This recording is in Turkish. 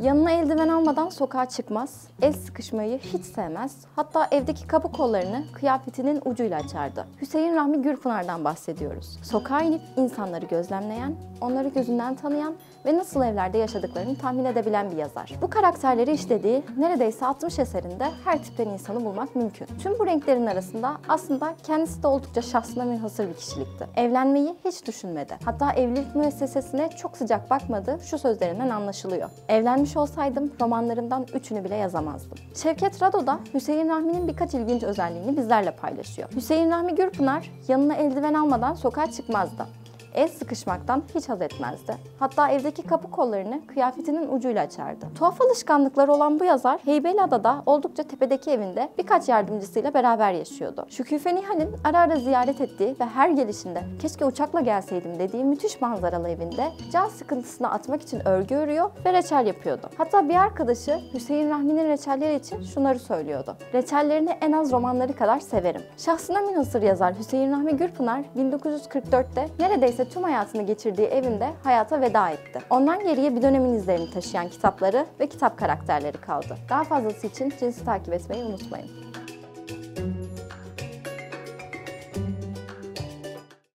Yanına eldiven almadan sokağa çıkmaz, el sıkışmayı hiç sevmez, hatta evdeki kapı kollarını kıyafetinin ucuyla açardı. Hüseyin Rahmi Gürpınar'dan bahsediyoruz. Sokağa inip insanları gözlemleyen, onları gözünden tanıyan ve nasıl evlerde yaşadıklarını tahmin edebilen bir yazar. Bu karakterleri işlediği neredeyse 60 eserinde her tipten insanı bulmak mümkün. Tüm bu renklerin arasında aslında kendisi de oldukça şahsına münhasır bir kişilikti. Evlenmeyi hiç düşünmedi. Hatta evlilik müessesesine çok sıcak bakmadığı şu sözlerinden anlaşılıyor. Evlenmiş olsaydım romanlarımdan 3'ünü bile yazamazdım. Şevket Rado da Hüseyin Rahmi'nin birkaç ilginç özelliğini bizlerle paylaşıyor. Hüseyin Rahmi Gürpınar yanına eldiven almadan sokağa çıkmazdı. El sıkışmaktan hiç haz etmezdi. Hatta evdeki kapı kollarını kıyafetinin ucuyla açardı. Tuhaf alışkanlıkları olan bu yazar Heybeliada'da oldukça tepedeki evinde birkaç yardımcısıyla beraber yaşıyordu. Şüküfe Nihal'in ara ara ziyaret ettiği ve her gelişinde keşke uçakla gelseydim dediği müthiş manzaralı evinde can sıkıntısını atmak için örgü örüyor ve reçel yapıyordu. Hatta bir arkadaşı Hüseyin Rahmi'nin reçelleri için şunları söylüyordu. Reçellerini en az romanları kadar severim. Şahsına münhasır yazar Hüseyin Rahmi Gürpınar 1944'te neredeyse tüm hayatını geçirdiği evinde hayata veda etti. Ondan geriye bir dönemin izlerini taşıyan kitapları ve kitap karakterleri kaldı. Daha fazlası için Cins'i takip etmeyi unutmayın.